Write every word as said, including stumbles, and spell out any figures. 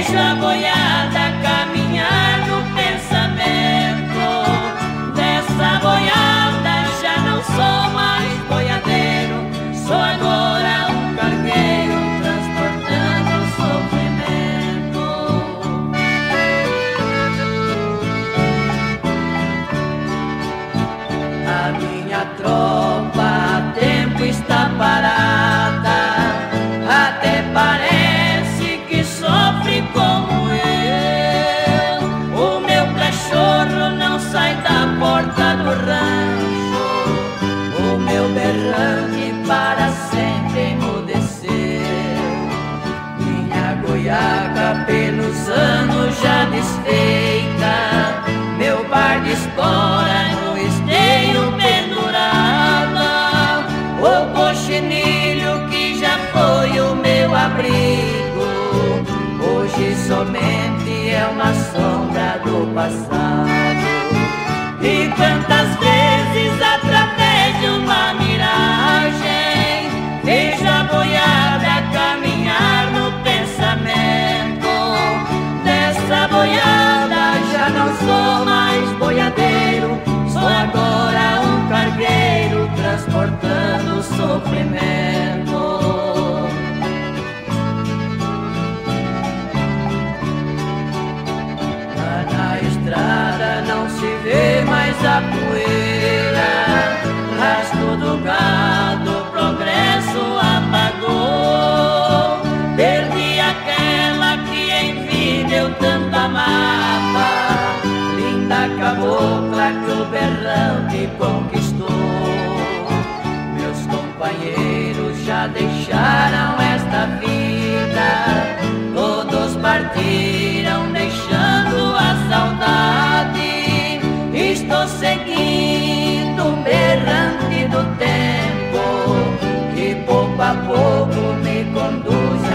Vejo a boiada caminhar no pensamento. Dessa boiada já não sou mais boiadeiro, sou agora um cargueiro transportando sofrimento. A minha tropa há tempo está parada, até parece que sofre como eu. O meu cachorro não sai da porta do rancho, o meu berrante para sempre emudeceu. Minha goiaca pelos anos já desfeita, meu bar de espora no esteio pendurada. O cochinilho que já foi o meu abrigo, hoje somente é uma sombra do passado. E quantas vezes através de uma miragem vejo a boiada caminhar no pensamento. Dessa boiada já não sou mais boiadeiro, sou agora um cargueiro transportando sofrimento. Na estrada não se vê mais a poeira, rastro do gado, o progresso apagou. Perdi aquela que em vida eu tanto amava, linda cabocla que o berrante conquistou. Meus companheiros já deixaram esta vida, todos partiram deixando a saudade. Estou seguindo um berrante do tempo que pouco a pouco me conduz